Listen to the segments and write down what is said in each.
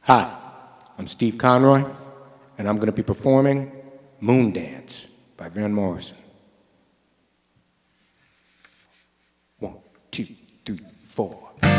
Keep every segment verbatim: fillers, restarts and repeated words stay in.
Hi, I'm Steve Conroy, and I'm going to be performing Moondance by Van Morrison. One, two, three, four.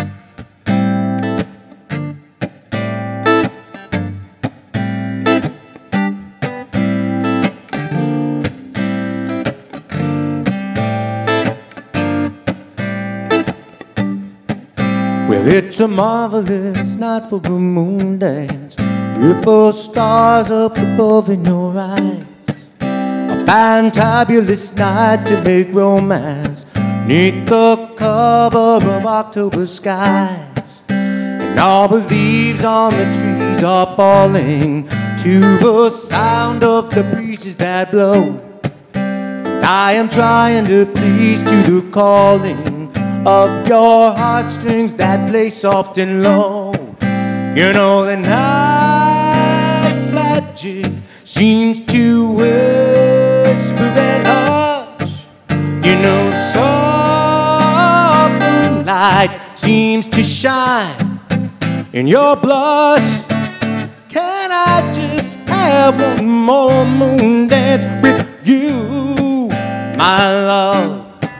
Well, it's a marvelous night for a moon dance, beautiful stars up above in your eyes. A fantabulous night to make romance neath the cover of October skies. And all the leaves on the trees are falling to the sound of the breezes that blow. And I am trying to please to the calling of your heartstrings that play soft and low. You know the night's magic seems to whisper and hush. You know the soft moonlight seems to shine in your blush. Can I just have one more moon dance with you, my love?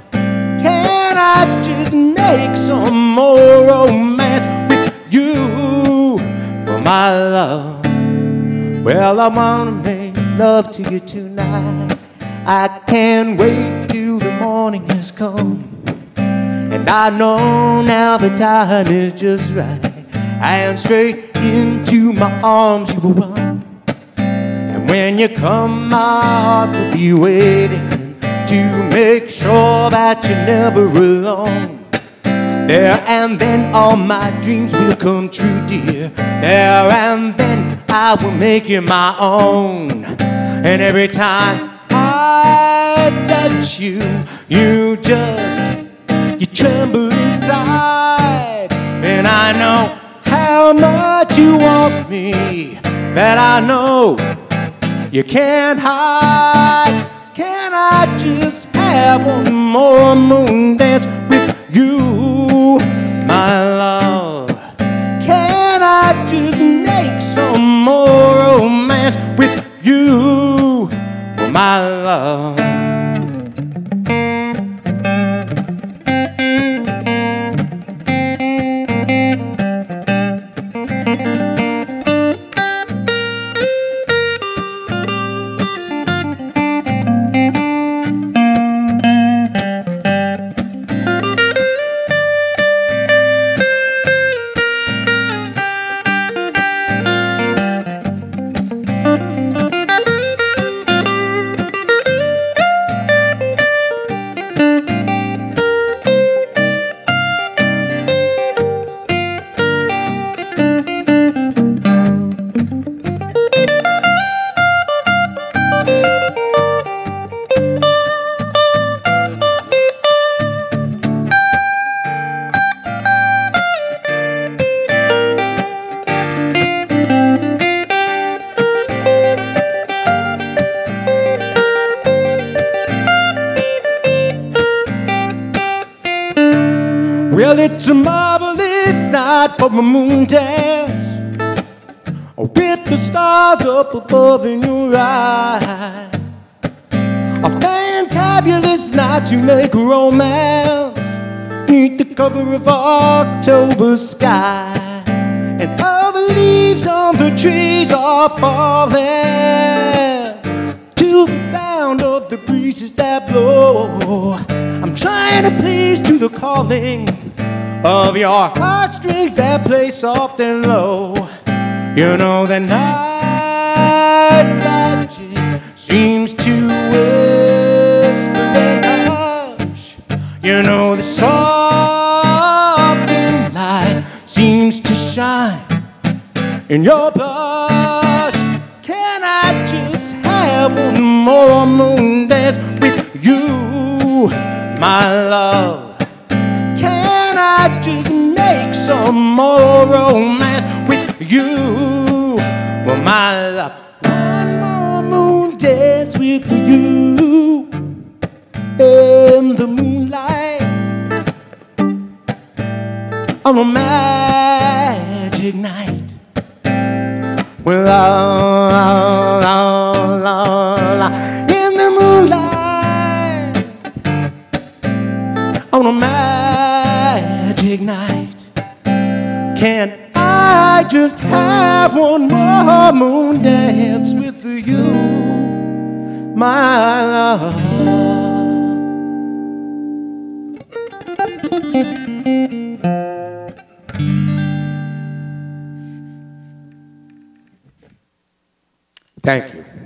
Can I just make some more romance with you, oh my love? Well, I wanna make love to you tonight. I can't wait till the morning has come. And I know now the time is just right, and straight into my arms you will run. And when you come, my heart will be waiting to make sure that you're never alone. There and then all my dreams will come true, dear. There and then I will make you my own. And every time I touch you, you just, you tremble inside. And I know how much you want me, that I know you can't hide. Can I just have one more moon dance with you, my love? Can I just make some more romance with you, my love? Well, it's a marvelous night for a moon dance, with the stars up above in your eyes. A fantabulous night to make romance beneath the cover of October sky. And all the leaves on the trees are falling to the sound of the breezes that blow. I'm trying to please to the calling of your heartstrings that play soft and low. You know the night's magic seems to whisper and hush. You know the soft moonlight seems to shine in your blush. Can I just have one more moon dance with you, my love? Can I just make some more romance with you, well, my love? One more moon dance with you in the moonlight on a magic night. on a magic night. Can't I just have one more moon dance with you, my love? Thank you.